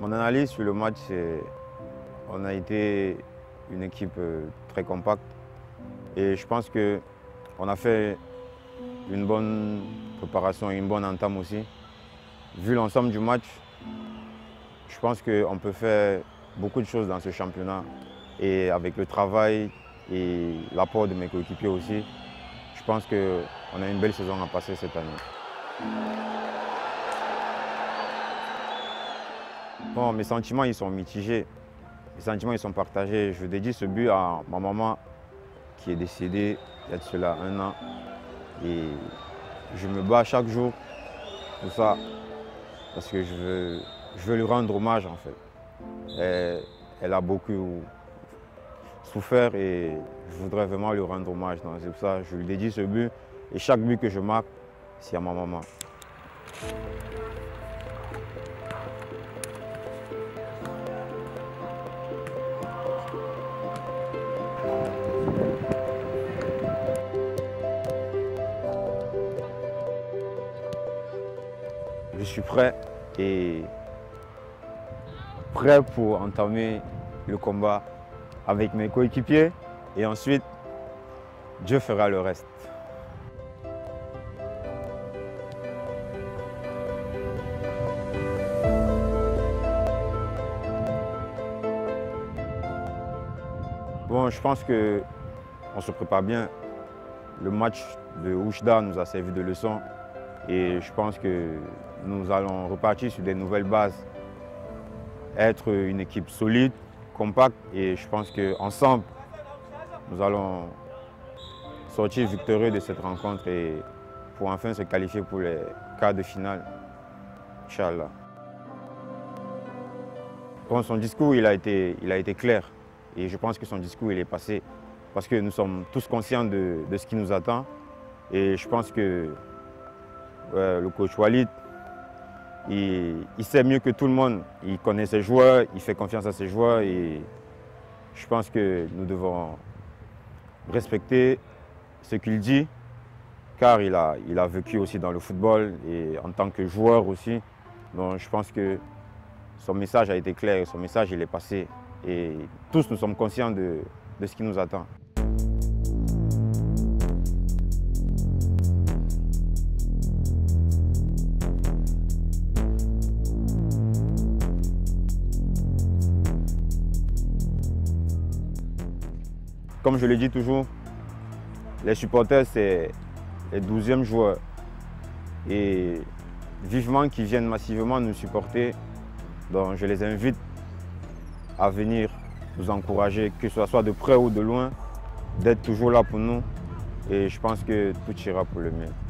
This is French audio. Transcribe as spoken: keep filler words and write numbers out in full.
Mon analyse sur le match, c'est qu'on a été une équipe très compacte et je pense qu'on a fait une bonne préparation et une bonne entame aussi. Vu l'ensemble du match, je pense qu'on peut faire beaucoup de choses dans ce championnat et avec le travail et l'apport de mes coéquipiers aussi, je pense qu'on a une belle saison à passer cette année. Bon, mes sentiments ils sont mitigés, mes sentiments ils sont partagés. Je dédie ce but à ma maman qui est décédée il y a de cela un an et je me bats chaque jour pour ça parce que je veux, je veux lui rendre hommage en fait. Elle, elle a beaucoup souffert et je voudrais vraiment lui rendre hommage. C'est pour ça que je lui dédie ce but et chaque but que je marque, c'est à ma maman. Je suis prêt et prêt pour entamer le combat avec mes coéquipiers et ensuite, Dieu fera le reste. Bon, je pense qu'on se prépare bien. Le match de Oujda nous a servi de leçon et je pense que nous allons repartir sur des nouvelles bases, être une équipe solide, compacte et je pense qu'ensemble, nous allons sortir victorieux de cette rencontre et pour enfin se qualifier pour les quarts de finale, Inch'Allah. Bon, son discours il a, été, il a été clair et je pense que son discours il est passé parce que nous sommes tous conscients de, de ce qui nous attend et je pense que ouais, le coach Walid, il, il sait mieux que tout le monde, il connaît ses joueurs, il fait confiance à ses joueurs et je pense que nous devons respecter ce qu'il dit car il a, il a vécu aussi dans le football et en tant que joueur aussi. Donc je pense que son message a été clair, son message il est passé et tous nous sommes conscients de, de ce qui nous attend. Comme je le dis toujours, les supporters, c'est les douzièmes joueurs. Et vivement qu'ils viennent massivement nous supporter. Donc je les invite à venir nous encourager, que ce soit de près ou de loin, d'être toujours là pour nous. Et je pense que tout ira pour le mieux.